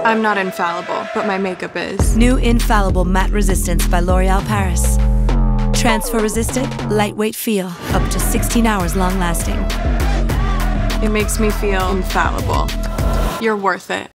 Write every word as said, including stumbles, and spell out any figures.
I'm not infallible, but my makeup is. New Infallible Matte Resistance by L'Oréal Paris. Transfer resistant, lightweight feel, up to sixteen hours long lasting. It makes me feel infallible. You're worth it.